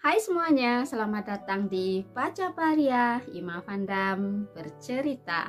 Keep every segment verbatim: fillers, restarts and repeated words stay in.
Hai semuanya, selamat datang di Pacaparia Ima Vandam bercerita.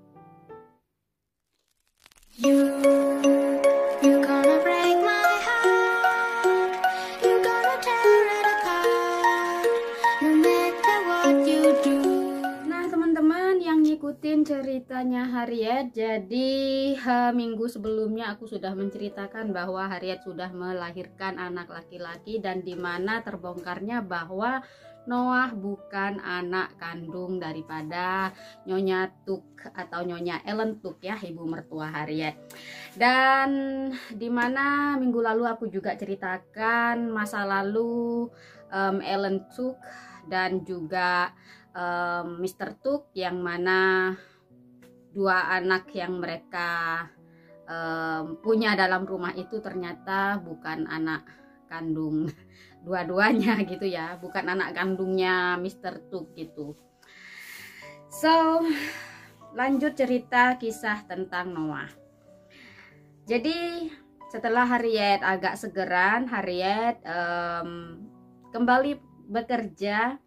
You, you gonna break my heart. You gonna tear it apart. No matter what you do. Nah teman-teman yang ngikutin ceritanya Harriet, jadi ha, minggu sebelumnya aku sudah menceritakan bahwa Harriet sudah melahirkan anak laki-laki dan dimana terbongkarnya bahwa Noah bukan anak kandung daripada Nyonya Tuk atau Nyonya Ellen Tuk ya, ibu mertua Harriet. Dan dimana minggu lalu aku juga ceritakan masa lalu um, Ellen Tuk dan juga um, mister Tuk, yang mana dua anak yang mereka um, punya dalam rumah itu ternyata bukan anak kandung dua-duanya gitu ya, bukan anak kandungnya mister Tuk gitu. So lanjut cerita kisah tentang Noah. Jadi setelah Harriet agak segeran, Harriet um, kembali bekerja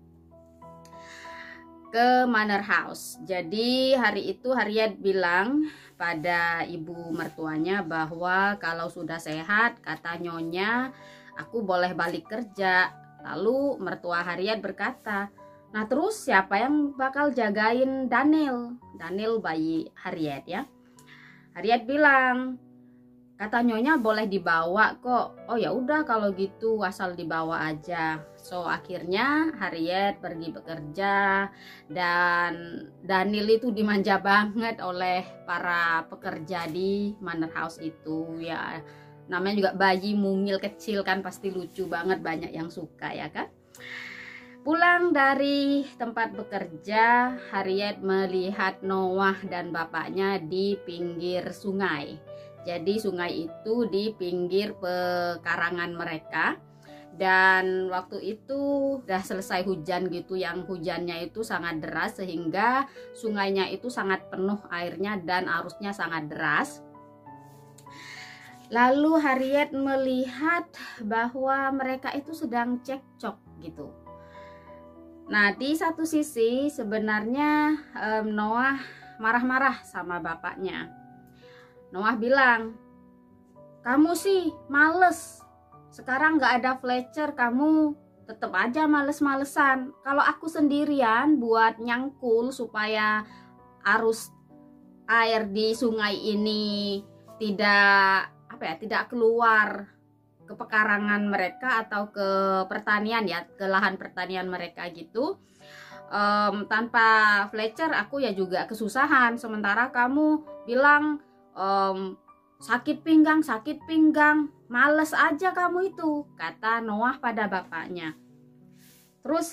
ke Manor House. Jadi hari itu Harriet bilang pada ibu mertuanya bahwa kalau sudah sehat, kata Nyonya, aku boleh balik kerja. Lalu mertua Harriet berkata, nah terus siapa yang bakal jagain Daniel? Daniel bayi Harriet ya. Harriet bilang, kata Nyonya boleh dibawa kok. Oh ya udah kalau gitu asal dibawa aja. So akhirnya Harriet pergi bekerja dan Daniel itu dimanja banget oleh para pekerja di Manor House itu ya. Namanya juga bayi mungil kecil kan, pasti lucu banget, banyak yang suka ya kan. Pulang dari tempat bekerja, Harriet melihat Noah dan bapaknya di pinggir sungai. Jadi sungai itu di pinggir pekarangan mereka. Dan waktu itu udah selesai hujan gitu, yang hujannya itu sangat deras sehingga sungainya itu sangat penuh airnya dan arusnya sangat deras. Lalu Harriet melihat bahwa mereka itu sedang cekcok gitu. Nah di satu sisi sebenarnya um, Noah marah-marah sama bapaknya. Noah bilang, kamu sih males, sekarang gak ada Fletcher, kamu tetap aja males-malesan. Kalau aku sendirian buat nyangkul supaya arus air di sungai ini tidak apa ya, tidak keluar ke pekarangan mereka atau ke pertanian ya, ke lahan pertanian mereka gitu. Um, tanpa Fletcher aku ya juga kesusahan. Sementara kamu bilang um, sakit pinggang, sakit pinggang, males aja kamu itu, kata Noah pada bapaknya. Terus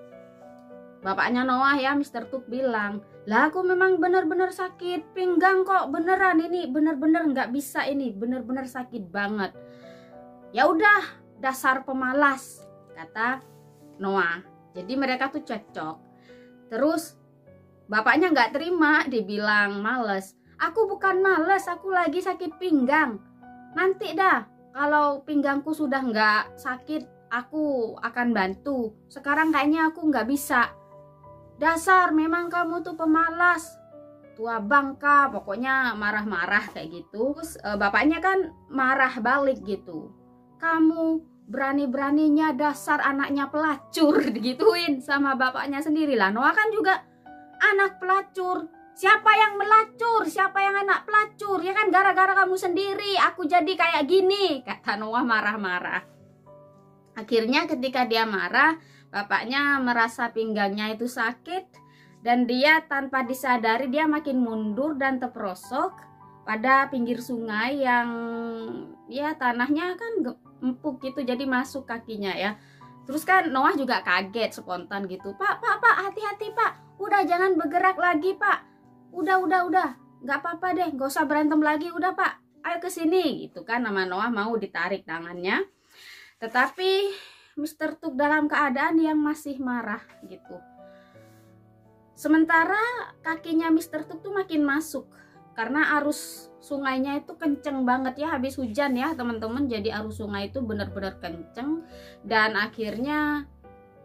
bapaknya Noah ya, mister Tuk bilang, lah aku memang bener-bener sakit pinggang kok, beneran ini bener-bener nggak bisa, ini bener-bener sakit banget. Ya udah, dasar pemalas, kata Noah. Jadi mereka tuh cekcok. Terus bapaknya nggak terima, dibilang males. Aku bukan males, aku lagi sakit pinggang. Nanti dah, kalau pinggangku sudah nggak sakit, aku akan bantu. Sekarang kayaknya aku nggak bisa. Dasar memang kamu tuh pemalas, tua bangka, pokoknya marah-marah kayak gitu. Terus e, bapaknya kan marah balik gitu. Kamu berani-beraninya dasar anaknya pelacur, digituin sama bapaknya sendiri lah. Noah kan juga anak pelacur. Siapa yang melacur? Siapa yang anak pelacur? Ya kan gara-gara kamu sendiri aku jadi kayak gini, kata Noah marah-marah. Akhirnya ketika dia marah, bapaknya merasa pinggangnya itu sakit dan dia tanpa disadari dia makin mundur dan terperosok pada pinggir sungai yang ya tanahnya kan empuk gitu, jadi masuk kakinya ya. Terus kan Noah juga kaget spontan gitu. Pak, pak, pak, hati-hati pak. Udah jangan bergerak lagi pak. Udah, udah, udah. Gak apa-apa deh, gak usah berantem lagi. Udah pak, ayo ke sini gitu kan. Nama Noah mau ditarik tangannya. Tetapi mister Tuk dalam keadaan yang masih marah gitu. Sementara kakinya mister Tuk tuh makin masuk karena arus sungainya itu kenceng banget ya, habis hujan ya teman-teman. Jadi arus sungai itu benar-benar kenceng dan akhirnya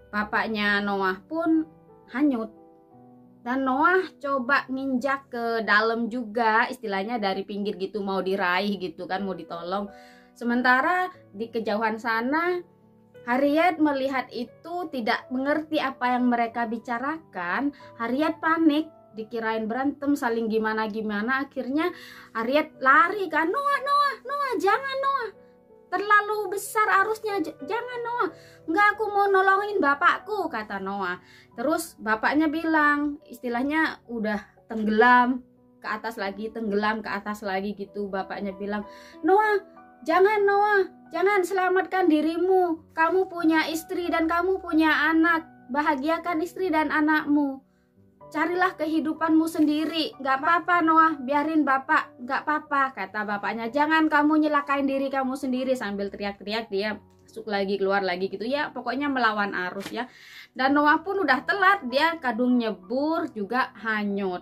bapaknya Noah pun hanyut. Dan Noah coba nginjak ke dalam juga, istilahnya dari pinggir gitu, mau diraih gitu kan, mau ditolong. Sementara di kejauhan sana Harriet melihat itu, tidak mengerti apa yang mereka bicarakan. Harriet panik, dikirain berantem saling gimana-gimana. Akhirnya Harriet lari kan, Noah, Noah, Noah, jangan Noah, terlalu besar arusnya, jangan Noah, enggak, aku mau nolongin bapakku, kata Noah. Terus bapaknya bilang, istilahnya udah tenggelam ke atas lagi, tenggelam ke atas lagi gitu. Bapaknya bilang, Noah, jangan Noah, jangan, selamatkan dirimu, kamu punya istri dan kamu punya anak, bahagiakan istri dan anakmu, carilah kehidupanmu sendiri. Gak apa-apa Noah, biarin bapak, gak apa-apa, kata bapaknya. Jangan kamu nyelakain diri kamu sendiri. Sambil teriak-teriak dia masuk lagi, keluar lagi gitu ya, pokoknya melawan arus ya. Dan Noah pun udah telat, dia kadung nyebur juga hanyut.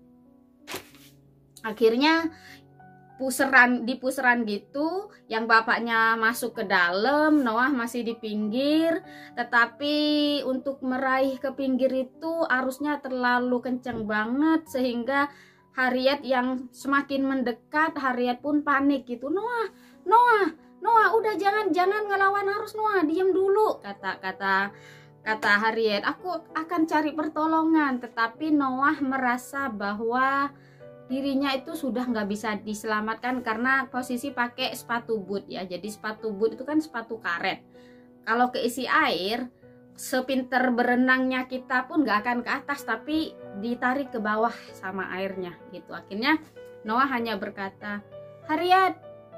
Akhirnya puseran, di puseran gitu, yang bapaknya masuk ke dalam, Noah masih di pinggir. Tetapi untuk meraih ke pinggir itu arusnya terlalu kenceng banget, sehingga Harriet yang semakin mendekat, Harriet pun panik gitu. Noah, Noah, Noah, udah jangan jangan ngelawan arus Noah, diam dulu, kata kata kata Harriet. Aku akan cari pertolongan. Tetapi Noah merasa bahwa dirinya itu sudah nggak bisa diselamatkan karena posisi pakai sepatu boot ya. Jadi sepatu boot itu kan sepatu karet. Kalau keisi air, sepinter berenangnya kita pun nggak akan ke atas, tapi ditarik ke bawah sama airnya gitu. Akhirnya Noah hanya berkata, Harriet,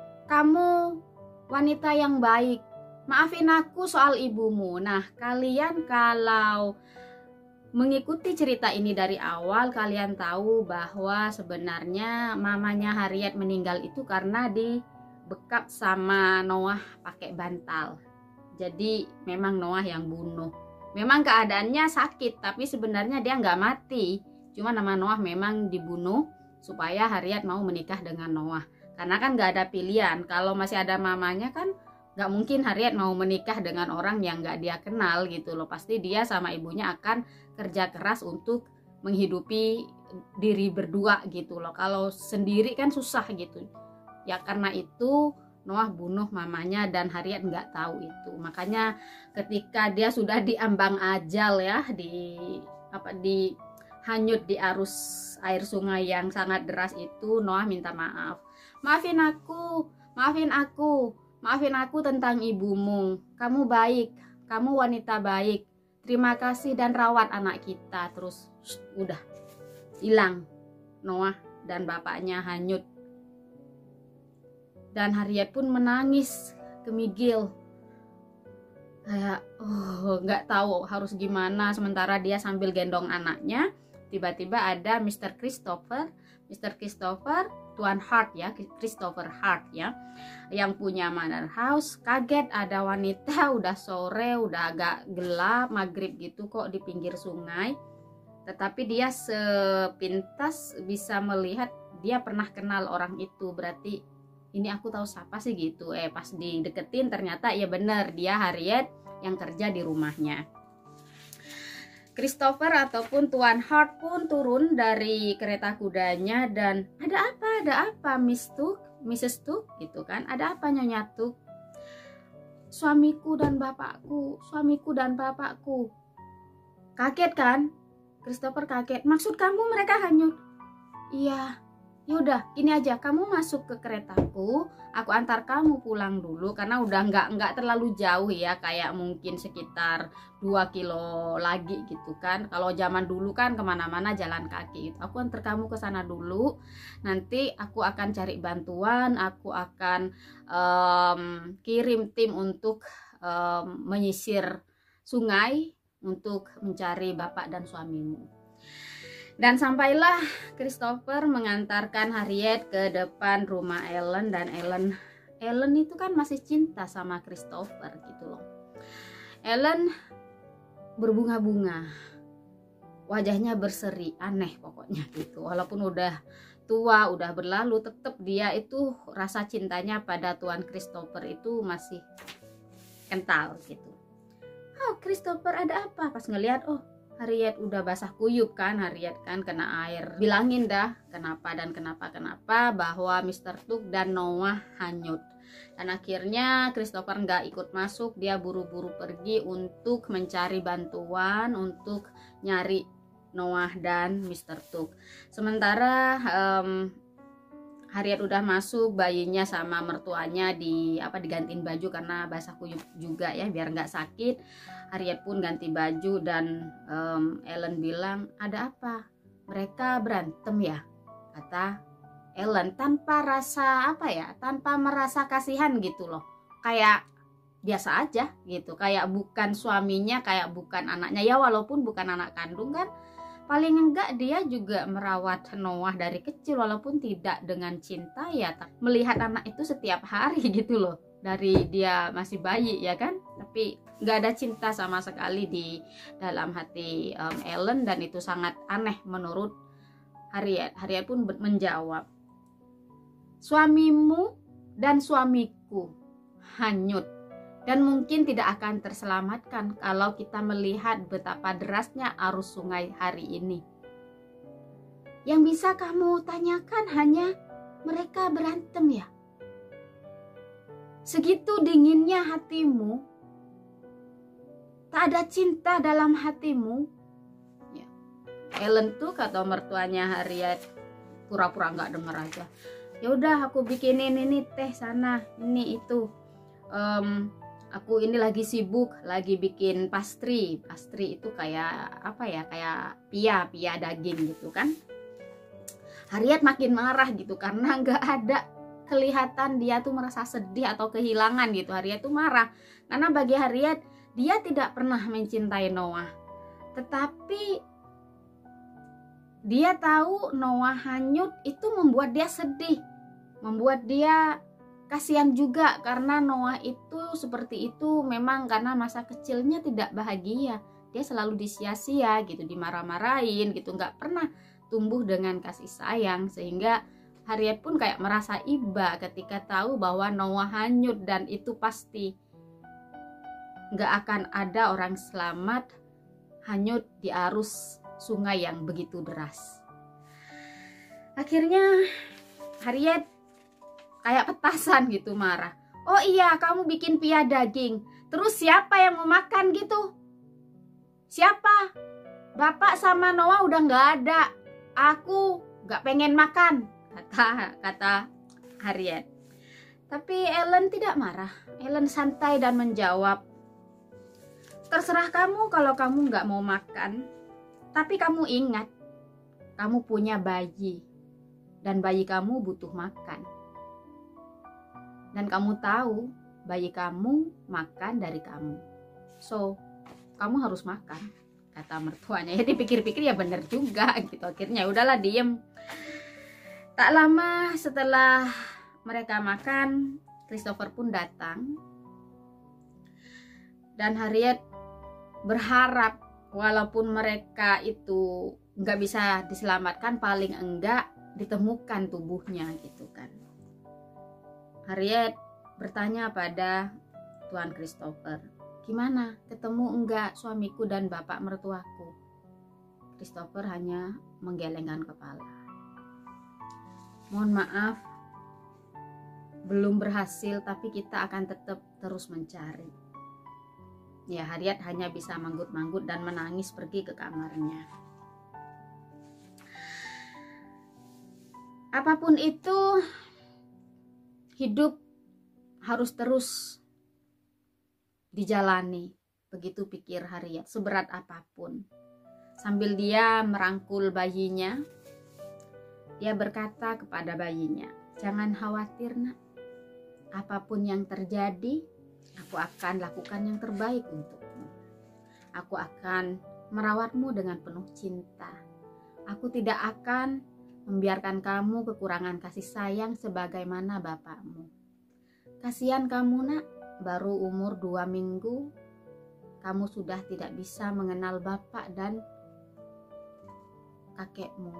kamu wanita yang baik, maafin aku soal ibumu. Nah, kalian kalau mengikuti cerita ini dari awal, kalian tahu bahwa sebenarnya mamanya Harriet meninggal itu karena dibekap sama Noah pakai bantal. Jadi memang Noah yang bunuh. Memang keadaannya sakit, tapi sebenarnya dia nggak mati. Cuma nama Noah memang dibunuh supaya Harriet mau menikah dengan Noah. Karena kan nggak ada pilihan. Kalau masih ada mamanya kan nggak mungkin Harriet mau menikah dengan orang yang nggak dia kenal gitu loh. Pasti dia sama ibunya akan kerja keras untuk menghidupi diri berdua gitu loh. Kalau sendiri kan susah gitu. Ya karena itu Noah bunuh mamanya dan Harriet nggak tahu itu. Makanya ketika dia sudah diambang ajal ya, di apa di hanyut di arus air sungai yang sangat deras itu, Noah minta maaf. Maafin aku, maafin aku, maafin aku tentang ibumu. Kamu baik, kamu wanita baik. Terima kasih dan rawat anak kita. Terus udah hilang Noah dan bapaknya hanyut. Dan Harriet pun menangis gemigil. Kayak oh nggak tahu harus gimana. Sementara dia sambil gendong anaknya, tiba-tiba ada mister Christopher, mister Christopher, Tuan Hart ya, Christopher Hart ya, yang punya Manor House. Kaget ada wanita, udah sore, udah agak gelap, maghrib gitu kok di pinggir sungai. Tetapi dia sepintas bisa melihat, dia pernah kenal orang itu. Berarti ini aku tahu siapa sih gitu. Eh pas dideketin ternyata ya bener, dia Harriet yang kerja di rumahnya. Christopher ataupun Tuan Hart pun turun dari kereta kudanya dan ada apa, ada apa Miss Tuk, Missus Tuk gitu kan, ada apa Nyonya Tuk? Suamiku dan bapakku, suamiku dan bapakku. Kaget kan? Christopher kaget. Maksud kamu mereka hanyut? Iya. Yaudah, ini aja, kamu masuk ke keretaku, aku antar kamu pulang dulu karena udah nggak nggak terlalu jauh ya, kayak mungkin sekitar dua kilo lagi gitu kan. Kalau zaman dulu kan kemana-mana jalan kaki gitu. Aku antar kamu ke sana dulu, nanti aku akan cari bantuan, aku akan um, kirim tim untuk um, menyisir sungai untuk mencari bapak dan suamimu. Dan sampailah Christopher mengantarkan Harriet ke depan rumah Ellen, dan Ellen Ellen itu kan masih cinta sama Christopher gitu loh. Ellen berbunga-bunga, wajahnya berseri, aneh pokoknya gitu. Walaupun udah tua, udah berlalu, tetap dia itu rasa cintanya pada Tuan Christopher itu masih kental gitu. Oh Christopher, ada apa? Pas ngelihat, oh Harriet udah basah kuyup kan, Harriet kan kena air. Bilangin dah kenapa dan kenapa kenapa bahwa mister Tuk dan Noah hanyut. Dan akhirnya Christopher nggak ikut masuk, dia buru-buru pergi untuk mencari bantuan untuk nyari Noah dan mister Tuk. Sementara um, Harriet udah masuk, bayinya sama mertuanya di apa digantiin baju karena basah kuyup juga ya, biar nggak sakit. Harriet pun ganti baju dan um, Ellen bilang, ada apa? Mereka berantem ya? Kata Ellen tanpa rasa apa ya, tanpa merasa kasihan gitu loh, kayak biasa aja gitu, kayak bukan suaminya, kayak bukan anaknya ya, walaupun bukan anak kandung kan. Paling enggak dia juga merawat Noah dari kecil, walaupun tidak dengan cinta ya, melihat anak itu setiap hari gitu loh, dari dia masih bayi ya kan. Tapi nggak ada cinta sama sekali di dalam hati um, Ellen, dan itu sangat aneh menurut Harriet. Harriet pun menjawab, suamimu dan suamiku hanyut dan mungkin tidak akan terselamatkan kalau kita melihat betapa derasnya arus sungai hari ini. Yang bisa kamu tanyakan hanya mereka berantem ya? Segitu dinginnya hatimu, tak ada cinta dalam hatimu. Ya. Ellen tuh kata mertuanya Harriet pura-pura nggak denger aja. Ya udah aku bikinin ini teh sana, ini itu. Um, Aku ini lagi sibuk, lagi bikin pastry. Pastry itu kayak apa ya, kayak pia, pia daging gitu kan. Harriet makin marah gitu karena nggak ada kelihatan dia tuh merasa sedih atau kehilangan gitu. Harriet tuh marah karena bagi Harriet dia tidak pernah mencintai Noah, tetapi dia tahu Noah hanyut itu membuat dia sedih, membuat dia kasihan juga karena Noah itu seperti itu memang karena masa kecilnya tidak bahagia. Dia selalu disia-sia gitu, dimarah-marahin gitu, nggak pernah tumbuh dengan kasih sayang. Sehingga Harriet pun kayak merasa iba ketika tahu bahwa Noah hanyut, dan itu pasti nggak akan ada orang selamat hanyut di arus sungai yang begitu deras. Akhirnya Harriet kayak petasan gitu marah. Oh iya, kamu bikin pia daging, terus siapa yang mau makan gitu? Siapa? Bapak sama Noah udah nggak ada, aku nggak pengen makan, kata kata Harriet. Tapi Ellen tidak marah. Ellen santai dan menjawab, terserah kamu kalau kamu nggak mau makan, tapi kamu ingat kamu punya bayi dan bayi kamu butuh makan. Dan kamu tahu bayi kamu makan dari kamu, so kamu harus makan, kata mertuanya. Ya dipikir-pikir ya bener juga gitu. Akhirnya udahlah diem. Tak lama setelah mereka makan, Christopher pun datang, dan Harriet berharap walaupun mereka itu nggak bisa diselamatkan, paling enggak ditemukan tubuhnya gitu kan. Harriet bertanya pada Tuan Christopher, gimana, ketemu enggak suamiku dan bapak mertuaku? Christopher hanya menggelengkan kepala. Mohon maaf, belum berhasil, tapi kita akan tetap terus mencari. Ya, Harriet hanya bisa manggut-manggut dan menangis pergi ke kamarnya. Apapun itu, hidup harus terus dijalani, begitu pikir Harriet, seberat apapun. Sambil dia merangkul bayinya, dia berkata kepada bayinya, jangan khawatir nak, apapun yang terjadi, aku akan lakukan yang terbaik untukmu. Aku akan merawatmu dengan penuh cinta. Aku tidak akan membiarkan kamu kekurangan kasih sayang sebagaimana bapakmu. Kasihan kamu nak, baru umur dua minggu, kamu sudah tidak bisa mengenal bapak dan kakekmu.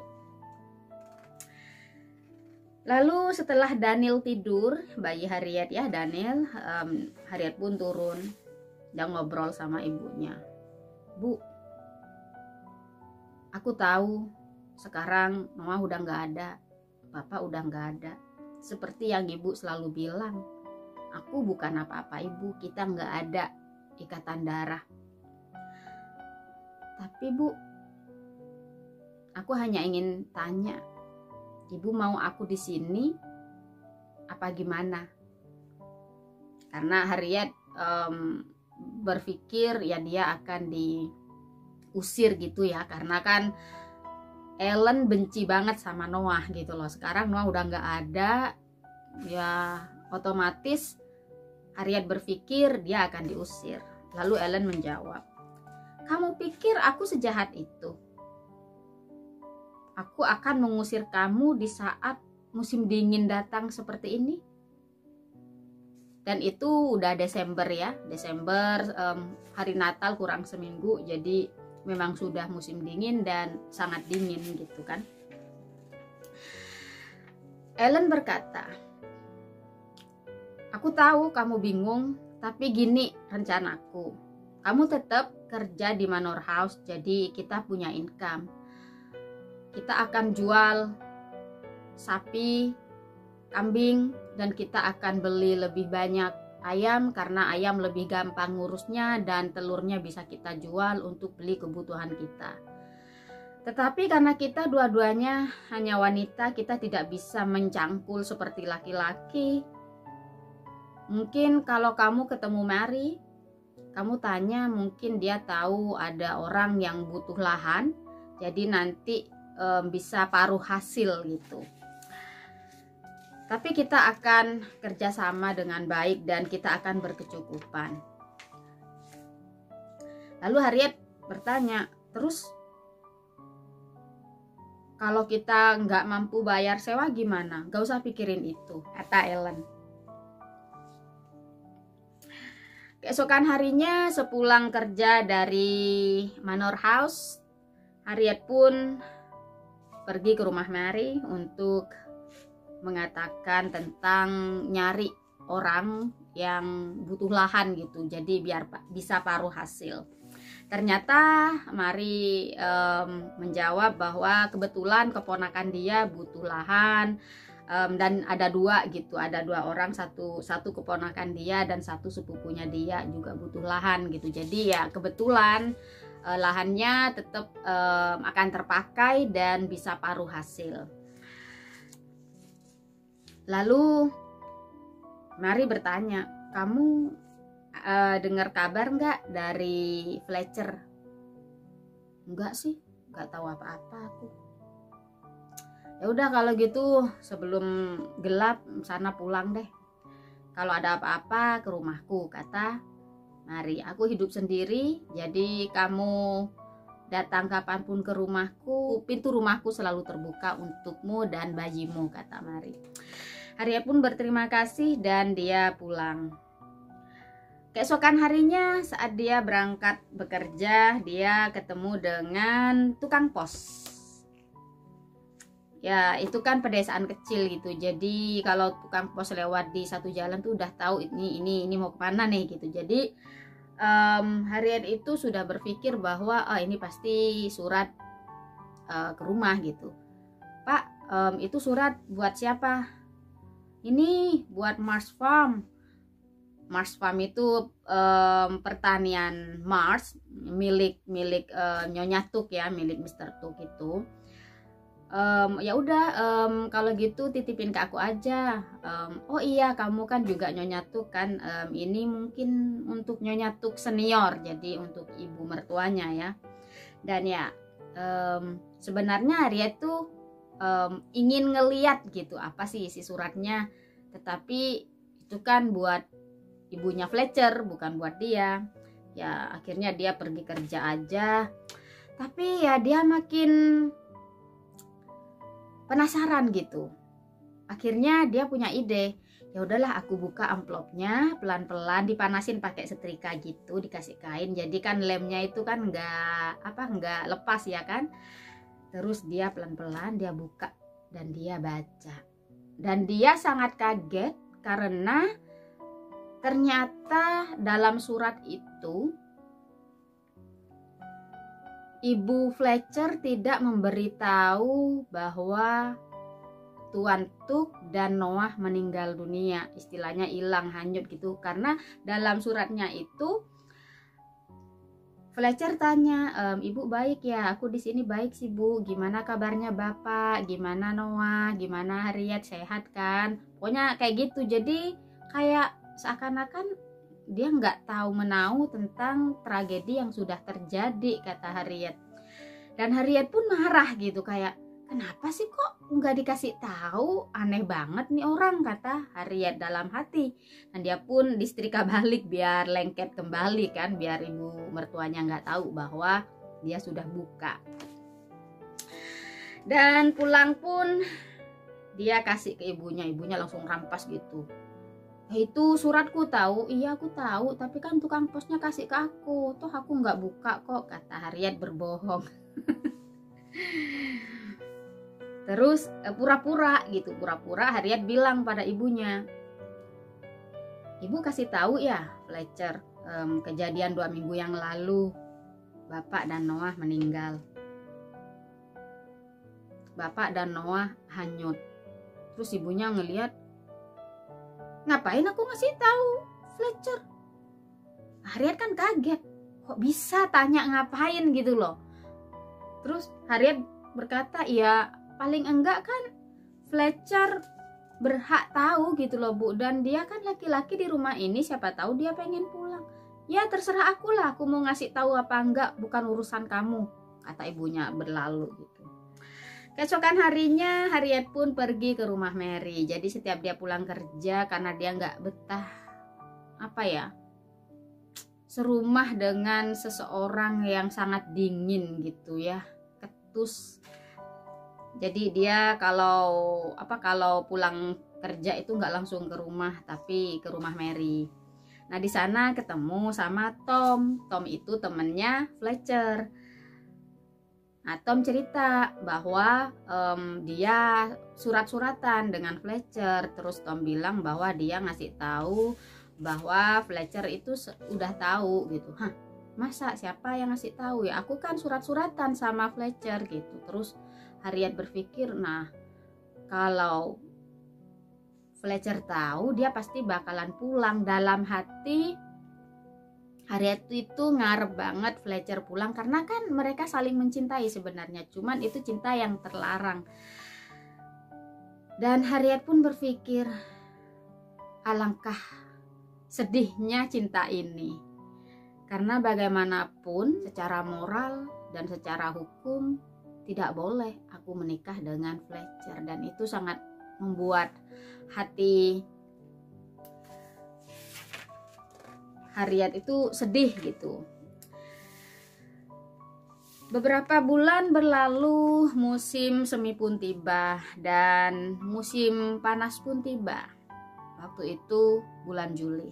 Lalu setelah Daniel tidur, bayi Harriet ya, Daniel, um, Harriet pun turun Dia ngobrol sama ibunya. Bu, aku tahu sekarang Noah udah nggak ada, Bapak udah nggak ada. Seperti yang ibu selalu bilang, aku bukan apa-apa ibu, kita nggak ada ikatan darah. Tapi bu, aku hanya ingin tanya, ibu mau aku di sini apa gimana? Karena Harriet um, berpikir ya dia akan diusir gitu ya, karena kan Ellen benci banget sama Noah gitu loh. Sekarang Noah udah nggak ada, ya otomatis Harriet berpikir dia akan diusir. Lalu Ellen menjawab, kamu pikir aku sejahat itu? Aku akan mengusir kamu di saat musim dingin datang seperti ini? Dan itu udah Desember ya, Desember um, hari Natal kurang seminggu, jadi memang sudah musim dingin dan sangat dingin gitu kan. Ellen berkata, aku tahu kamu bingung, tapi gini rencanaku. Kamu tetap kerja di Manor House, jadi kita punya income. Kita akan jual sapi, kambing, dan kita akan beli lebih banyak ayam karena ayam lebih gampang ngurusnya dan telurnya bisa kita jual untuk beli kebutuhan kita. Tetapi karena kita dua-duanya hanya wanita, kita tidak bisa mencangkul seperti laki-laki. Mungkin kalau kamu ketemu Mary, kamu tanya, mungkin dia tahu ada orang yang butuh lahan, jadi nanti e, bisa paruh hasil gitu. Tapi kita akan kerjasama dengan baik dan kita akan berkecukupan. Lalu Harriet bertanya, terus kalau kita nggak mampu bayar sewa gimana? Gak usah pikirin itu, kata Ellen. Keesokan harinya sepulang kerja dari Manor House, Harriet pun pergi ke rumah Mary untuk mengatakan tentang nyari orang yang butuh lahan gitu, jadi biar bisa paruh hasil. Ternyata Mary um, menjawab bahwa kebetulan keponakan dia butuh lahan, um, dan ada dua gitu, ada dua orang, satu satu keponakan dia dan satu sepupunya dia juga butuh lahan gitu. Jadi ya kebetulan uh, lahannya tetap um, akan terpakai dan bisa paruh hasil. Lalu Mary bertanya, kamu uh, dengar kabar nggak dari Fletcher? Enggak sih, nggak tahu apa-apa aku. Ya udah kalau gitu sebelum gelap sana pulang deh. Kalau ada apa-apa ke rumahku, kata Mary. Aku hidup sendiri, jadi kamu datang kapanpun ke rumahku, pintu rumahku selalu terbuka untukmu dan bayimu, kata Mary. Harriet pun berterima kasih dan dia pulang. Keesokan harinya saat dia berangkat bekerja, dia ketemu dengan tukang pos. Ya itu kan pedesaan kecil gitu, jadi kalau tukang pos lewat di satu jalan tuh udah tahu ini ini ini mau kemana nih gitu. Jadi um, Harriet itu sudah berpikir bahwa oh, ini pasti surat uh, ke rumah gitu. Pak, um, itu surat buat siapa? Ini buat Mars Farm. Mars Farm itu um, pertanian Mars, milik milik uh, Nyonya Tuk ya, milik mister Tuk itu. Um, ya udah um, kalau gitu titipin ke aku aja. Um, oh iya, kamu kan juga Nyonya Tuk kan. Um, ini mungkin untuk Nyonya Tuk senior, jadi untuk ibu mertuanya ya. Dan ya um, sebenarnya Harriet tuh Um, ingin ngeliat gitu apa sih isi suratnya, tetapi itu kan buat ibunya Fletcher, bukan buat dia. Ya akhirnya dia pergi kerja aja, tapi ya dia makin penasaran gitu. Akhirnya dia punya ide, ya udahlah aku buka amplopnya pelan-pelan, dipanasin pakai setrika gitu, dikasih kain, jadi kan lemnya itu kan nggak apa nggak lepas ya kan. Terus dia pelan-pelan dia buka dan dia baca. Dan dia sangat kaget karena Ternyata dalam surat itu Ibu Fletcher tidak memberitahu bahwa Tuan Tuk dan Noah meninggal dunia, istilahnya hilang, hanyut gitu. Karena dalam suratnya itu Fletcher tanya, ehm, ibu baik ya, aku di sini baik sih bu. Gimana kabarnya bapak? Gimana Noah? Gimana Harriet? Sehat kan? Pokoknya kayak gitu. Jadi kayak seakan-akan dia nggak tahu menahu tentang tragedi yang sudah terjadi, kata Harriet. Dan Harriet pun marah gitu, kayak kenapa sih kok nggak dikasih tahu? Aneh banget nih orang, kata Harriet dalam hati. Dan dia pun disetrika balik biar lengket kembali kan, biar ibu mertuanya nggak tahu bahwa dia sudah buka. Dan pulang pun dia kasih ke ibunya, ibunya langsung rampas gitu. Itu suratku tahu, iya aku tahu, tapi kan tukang posnya kasih ke aku, toh aku nggak buka kok, kata Harriet berbohong. Terus pura-pura gitu, pura-pura Harriet bilang pada ibunya, ibu kasih tahu ya Fletcher, um, kejadian dua minggu yang lalu bapak dan Noah meninggal, bapak dan Noah hanyut. Terus ibunya ngelihat, ngapain aku ngasih tahu Fletcher? Harriet kan kaget, kok bisa tanya ngapain gitu loh. Terus Harriet berkata, ya paling enggak kan Fletcher berhak tahu gitu loh bu, dan dia kan laki-laki di rumah ini, siapa tahu dia pengen pulang. Ya terserah aku lah, aku mau ngasih tahu apa enggak, bukan urusan kamu, kata ibunya berlalu gitu. Keesokan harinya Harriet pun pergi ke rumah Mary. Jadi setiap dia pulang kerja, karena dia nggak betah apa ya, serumah dengan seseorang yang sangat dingin gitu ya, ketus. Jadi dia kalau apa kalau pulang kerja itu nggak langsung ke rumah, tapi ke rumah Mary. Nah di sana ketemu sama Tom. Tom itu temennya Fletcher. Nah, Tom cerita bahwa um, dia surat-suratan dengan Fletcher. Terus Tom bilang bahwa dia ngasih tahu bahwa Fletcher itu udah tahu gitu. Hah, masa siapa yang ngasih tahu ya? Aku kan surat-suratan sama Fletcher gitu. Terus Harriet berpikir, nah kalau Fletcher tahu, dia pasti bakalan pulang. Dalam hati Harriet itu ngarep banget Fletcher pulang, karena kan mereka saling mencintai sebenarnya, cuman itu cinta yang terlarang. Dan Harriet pun berpikir, alangkah sedihnya cinta ini, karena bagaimanapun secara moral dan secara hukum tidak boleh aku menikah dengan Fletcher. Dan itu sangat membuat hati Harriet itu sedih gitu. Beberapa bulan berlalu, musim semi pun tiba dan musim panas pun tiba. Waktu itu bulan Juli.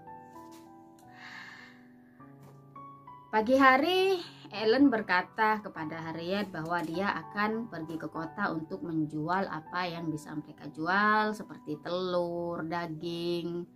Pagi hari Ellen berkata kepada Harriet bahwa dia akan pergi ke kota untuk menjual apa yang bisa mereka jual, seperti telur, daging.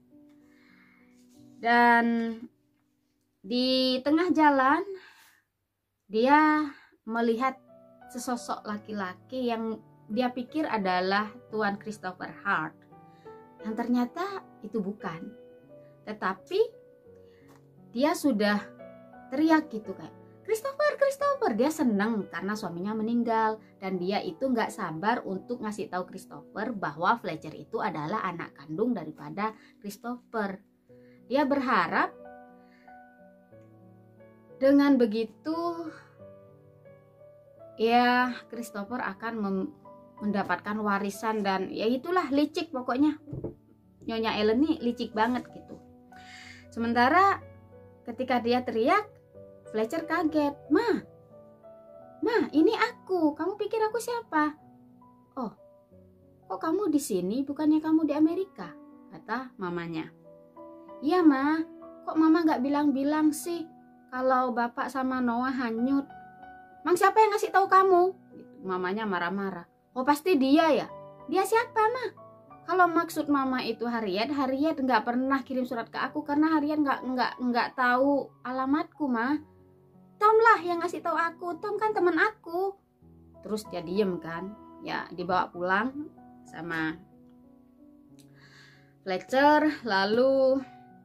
Dan di tengah jalan dia melihat sesosok laki-laki yang dia pikir adalah Tuan Christopher Hart, yang ternyata itu bukan. Tetapi dia sudah teriak gitu kayak, Christopher, Christopher. Dia senang karena suaminya meninggal, dan dia itu nggak sabar untuk ngasih tahu Christopher bahwa Fletcher itu adalah anak kandung daripada Christopher. Dia berharap dengan begitu ya Christopher akan mendapatkan warisan, dan ya itulah licik pokoknya. Nyonya Ellen nih licik banget gitu. Sementara ketika dia teriak, Fletcher kaget. Ma, ma ini aku. Kamu pikir aku siapa? Oh, kok kamu di sini? Bukannya kamu di Amerika? Kata mamanya. Iya ma, kok mama gak bilang-bilang sih kalau bapak sama Noah hanyut? Mang siapa yang ngasih tahu kamu? Mamanya marah-marah. Oh pasti dia ya? Dia siapa ma? Kalau maksud mama itu Harriet, Harriet nggak pernah kirim surat ke aku karena Harriet nggak nggak nggak tahu alamatku, Ma. Tom lah yang ngasih tahu aku. Tom kan teman aku. Terus dia diem kan, ya dibawa pulang sama Fletcher. Lalu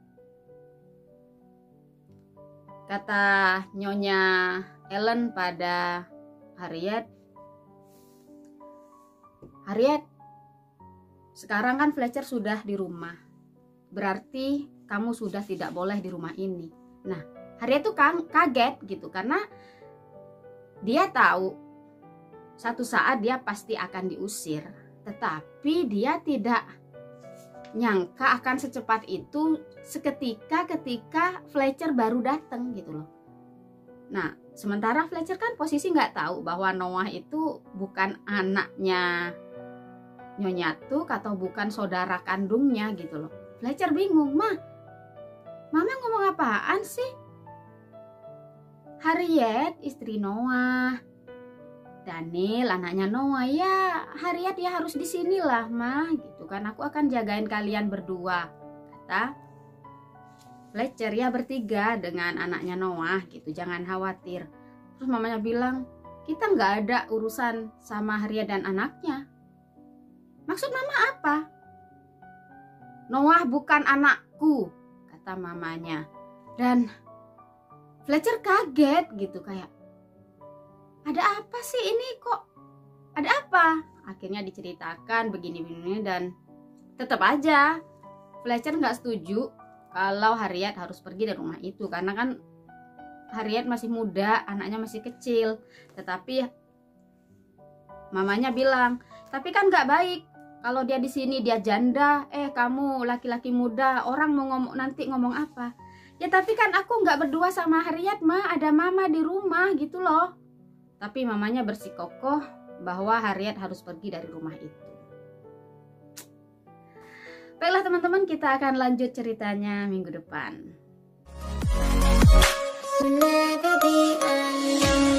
kata Nyonya Ellen pada Harriet, Harriet, sekarang kan Fletcher sudah di rumah, berarti kamu sudah tidak boleh di rumah ini. Nah, Harriet tuh kaget gitu karena dia tahu satu saat dia pasti akan diusir, tetapi dia tidak nyangka akan secepat itu, seketika ketika Fletcher baru datang gitu loh. Nah, sementara Fletcher kan posisi nggak tahu bahwa Noah itu bukan anaknya Nyonya Tuk atau bukan saudara kandungnya gitu loh. Fletcher bingung, "Ma, Mama ngomong apaan sih? Harriet istri Noah, Daniel anaknya Noah, ya Harriet ya harus di sinilah, Ma, gitu kan. Aku akan jagain kalian berdua," kata Fletcher, ya bertiga dengan anaknya Noah gitu, jangan khawatir. Terus mamanya bilang, "Kita nggak ada urusan sama Harriet dan anaknya." Maksud mama apa? "Noah bukan anakku," kata mamanya. Dan Fletcher kaget gitu, kayak, ada apa sih ini, kok ada apa? Akhirnya diceritakan begini-begini dan tetap aja Fletcher nggak setuju kalau Harriet harus pergi dari rumah itu, karena kan Harriet masih muda, anaknya masih kecil. Tetapi mamanya bilang, "Tapi kan nggak baik kalau dia di sini, dia janda. Eh, kamu laki-laki muda, orang mau ngomong nanti ngomong apa?" "Ya tapi kan aku nggak berdua sama Harriet, Ma, ada mama di rumah gitu loh." Tapi mamanya bersikokoh bahwa Harriet harus pergi dari rumah itu. Baiklah teman-teman, kita akan lanjut ceritanya minggu depan. Will never be alone.